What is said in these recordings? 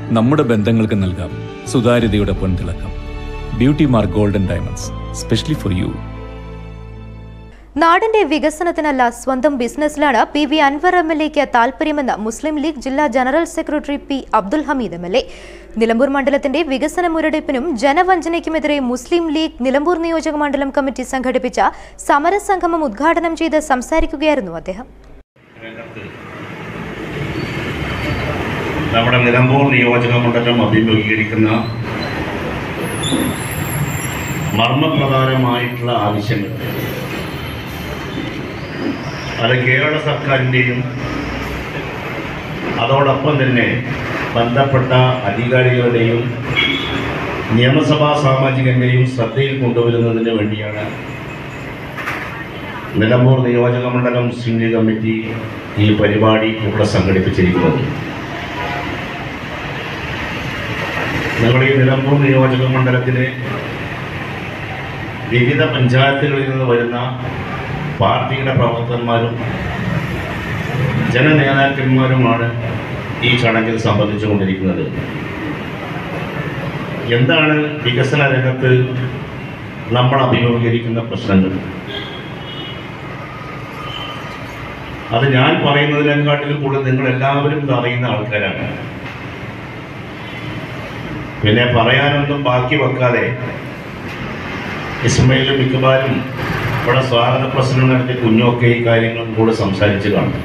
നമ്മുടെ ബന്ധങ്ങൾക്ക് നൽകാം സുതാര്യതയുടെ പൊൻതിളക്കം. Beauty mark golden diamonds, specially for you. നാടിന്റെ വികസനത്തിനല്ല സ്വന്തം ബിസിനസ്സിലാണ് PV അൻവർ MLAക്ക് താൽപര്യമെന്ന് മുസ്ലിം ലീഗ് ജില്ലാ general secretary P. Abdul Hameed MLA. Nilambur മണ്ഡലത്തിന്റെ വികസന മുരടിപ്പിനും ജനവഞ്ചനയ്ക്കുമെതിരെ മുസ്ലിം ലീഗ് നിലമ്പൂർ നിയോജക മണ്ഡലം കമ്മിറ്റി സംഘടിപ്പിച്ച സമരസംഗമം ഉദ്ഘാടനം ചെയ്ത് സംസാരിക്കുകയായിരുന്നു അദ്ദേഹം. നമ്മുടെ നിലമ്പൂർ നിയോജക മണ്ഡലം അഭിമുഖീകരിക്കുന്ന മർമ്മപ്രധാനമായിട്ടുള്ള ആവശ്യങ്ങൾ അത് കേരള സർക്കാരിൻ്റെയും അതോടൊപ്പം തന്നെ ബന്ധപ്പെട്ട അധികാരികളുടെയും നിയമസഭാ സാമാജികന്റെയും ശ്രദ്ധയിൽ കൊണ്ടുവരുന്നതിന് വേണ്ടിയാണ് നിലമ്പൂർ നിയോജക മണ്ഡലം മുസ്ലിം ലീഗ് കമ്മിറ്റി ഈ പരിപാടി ഇവിടെ സംഘടിപ്പിച്ചിരിക്കുന്നത്. ഞങ്ങളുടെ ഈ നിലമ്പൂർ നിയോജക മണ്ഡലത്തിലെ വിവിധ പഞ്ചായത്തുകളിൽ നിന്ന് വരുന്ന പാർട്ടിയുടെ പ്രവർത്തകന്മാരും ജനനേതാക്കന്മാരുമാണ് ഈ ചടങ്ങിൽ സംബന്ധിച്ചുകൊണ്ടിരിക്കുന്നത്. എന്താണ് വികസന രംഗത്ത് നമ്മൾ അഭിമുഖീകരിക്കുന്ന പ്രശ്നങ്ങൾ? അത് ഞാൻ പറയുന്നതിനെക്കാട്ടിലും കൂടുതൽ നിങ്ങൾ എല്ലാവരും അറിയുന്ന ആൾക്കാരാണ്. പിന്നെ പറയാനൊന്നും ബാക്കി വെക്കാതെ ഇസ്മയിലും ഇക്ബാലും ഇവിടെ സ്വാഗത പ്രസംഗം നടത്തി കുഞ്ഞൊക്കെ ഈ കാര്യങ്ങളും കൂടെ സംസാരിച്ച് കാണും.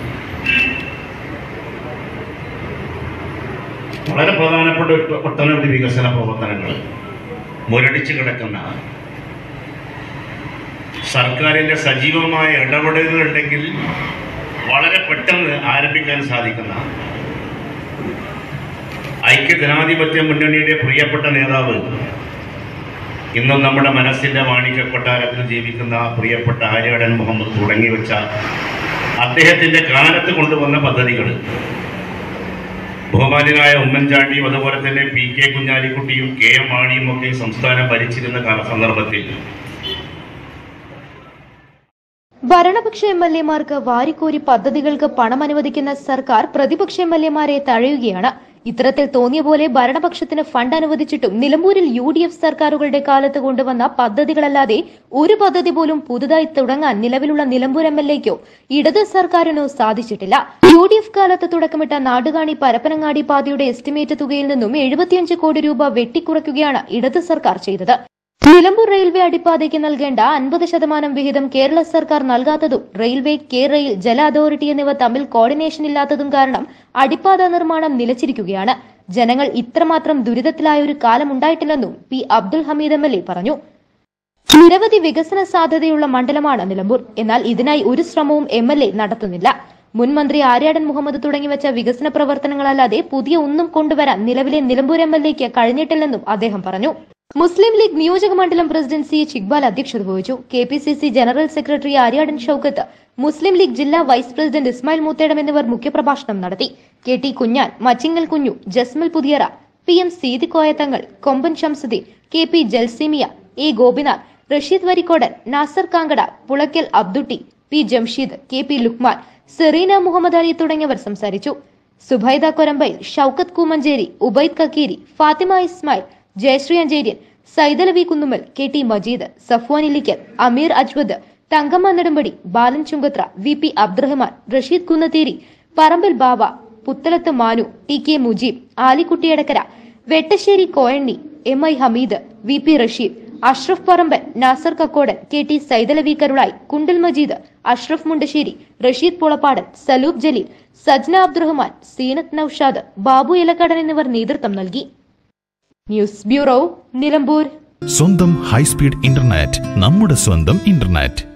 വളരെ പ്രധാനപ്പെട്ട ഒട്ടനവധി വികസന പ്രവർത്തനങ്ങൾ മുരടിച്ചു കിടക്കുന്ന, സർക്കാരിൻ്റെ സജീവമായ ഇടപെടലുകളുണ്ടെങ്കിൽ വളരെ പെട്ടെന്ന് ആരംഭിക്കാൻ സാധിക്കുന്ന, ഐക്യജനാധിപത്യ മുന്നണിയുടെ പ്രിയപ്പെട്ട നേതാവ്, ഇന്നും നമ്മുടെ മനസ്സിൻ്റെ മാണിക്യ കൊട്ടാരത്തിൽ ജീവിക്കുന്ന പ്രിയപ്പെട്ട ആര്യാടൻ മുഹമ്മദ് തുടങ്ങി വെച്ച അദ്ദേഹത്തിൻ്റെ കാലത്ത് കൊണ്ടുവന്ന പദ്ധതികൾ, ബഹുമാന്യനായ ഉമ്മൻചാണ്ടിയും അതുപോലെ തന്നെ PK കുഞ്ഞാലിക്കുട്ടിയും KM മാണിയും ഒക്കെ സംസ്ഥാനം ഭരിച്ചിരുന്ന സന്ദർഭത്തിൽ ഭരണപക്ഷ MLAമാർക്ക് വാരിക്കോരി പദ്ധതികൾക്ക് പണം അനുവദിക്കുന്ന സർക്കാർ പ്രതിപക്ഷ MLAമാരെ തഴയുകയാണ്. ഇത്തരത്തിൽ തോന്നിയ പോലെ ഭരണപക്ഷത്തിന് ഫണ്ട് അനുവദിച്ചിട്ടും നിലമ്പൂരിൽ UDF സർക്കാരുകളുടെ കാലത്ത് കൊണ്ടുവന്ന പദ്ധതികളല്ലാതെ ഒരു പദ്ധതി പോലും പുതുതായി തുടങ്ങാൻ നിലവിലുള്ള നിലമ്പൂർ MLAക്കോ ഇടത് സർക്കാരിനോ സാധിച്ചിട്ടില്ല. UDF കാലത്ത് തുടക്കമിട്ട നാടുകാണി പരപ്പനങ്ങാടി പാതയുടെ എസ്റ്റിമേറ്റ് തുകയിൽ നിന്നും 75 കോടി രൂപ വെട്ടിക്കുറയ്ക്കുകയാണ് ഇടത് സർക്കാർ ചെയ്തത്. നിലമ്പൂർ റെയിൽവേ അടിപ്പാതയ്ക്ക് നൽകേണ്ട 50% വിഹിതം കേരള സർക്കാർ നൽകാത്തതും റെയിൽവേ, K-റെയിൽ, ജല അതോറിറ്റി എന്നിവ തമ്മിൽ കോർഡിനേഷൻ ഇല്ലാത്തതും കാരണം അടിപ്പാത നിർമ്മാണം നിലച്ചിരിക്കുകയാണ്. ജനങ്ങൾ ഇത്രമാത്രം ദുരിതത്തിലായ ഒരു കാലം ഉണ്ടായിട്ടില്ലെന്നും P. അബ്ദുൽ ഹമീദ് MLA പറഞ്ഞു. നിരവധി വികസന സാധ്യതയുള്ള മണ്ഡലമാണ് നിലമ്പൂർ. എന്നാൽ ഇതിനായി ഒരു ശ്രമവും MLA നടത്തുന്നില്ല. മുൻ മന്ത്രി ആര്യാടൻ മുഹമ്മദ് തുടങ്ങിവെച്ച വികസന പ്രവർത്തനങ്ങളല്ലാതെ പുതിയ ഒന്നും കൊണ്ടുവരാൻ നിലവിലെ നിലമ്പൂർ MLAക്ക് കഴിഞ്ഞിട്ടില്ലെന്നും അദ്ദേഹം പറഞ്ഞു. മുസ്ലിം ലീഗ് നിയോജക മണ്ഡലം പ്രസിഡന്റ് CH ഇക്ബാൽ അധ്യക്ഷത വഹിച്ചു. KPCC general secretary Aryadan Shoukath, Muslim League ജില്ലാ വൈസ് പ്രസിഡന്റ് ഇസ്മായിൽ മൂത്തേടം എന്നിവർ മുഖ്യപ്രഭാഷണം നടത്തി. KT കുഞ്ഞാൻ, മച്ചിങ്ങൽ കുഞ്ഞു, Jasmal Puthiyara, PM Seethikoya Thangal, Komban Shamsudheen, KP Jalseemiya, A Gopinath, Rasheed Varikkodan, Nasar Kankada, Pulakkal Abdutty, P Jamsheed, KP Lukman, Sereena Muhammad Ali തുടങ്ങിയവർ സംസാരിച്ചു. സുബൈദ കൊരമ്പയിൽ, ഷൌക്കത്ത് കൂമഞ്ചേരി, ഉബൈദ് കക്കീരി, ഫാത്തിമ ഇസ്മായിൽ, ജയശ്രീ അഞ്ചേര്യൻ, സൈദലവി കുന്നുമ്മൽ, KT മജീദ്, സഫ്വാൻ ഇലിക്കൽ, അമീർ അജ്വദ്, തങ്കമ്മ നെടുമ്പടി, ബാലൻ ചുങ്കത്ര, VP അബ്ദുറഹ്മാൻ, റഷീദ് കുന്നത്തേരി, പറമ്പിൽ ബാബ, Puthalath Manu, TK Mujeeb, ആലിക്കുട്ടിയടക്കര, വെട്ടശ്ശേരി Koyanni, MI Hameed, VP Rasheed, Ashraf Paramban, Nasar Kakkodan, KT Saidalavi Karulai, കുണ്ടിൽ Majeed, Ashraf Mundassery, Rasheed പുളപ്പാടൻ, സലൂബ് Jaleel, Sajna Abdurahman, Zeenath Naushad, Babu ഇലക്കടൻ എന്നിവർ നേതൃത്വം നൽകി. News bureau, Nilambur. സ്വന്തം ഹൈസ്പീഡ് ഇന്റർനെറ്റ്, നമ്മുടെ സ്വന്തം ഇന്റർനെറ്റ്.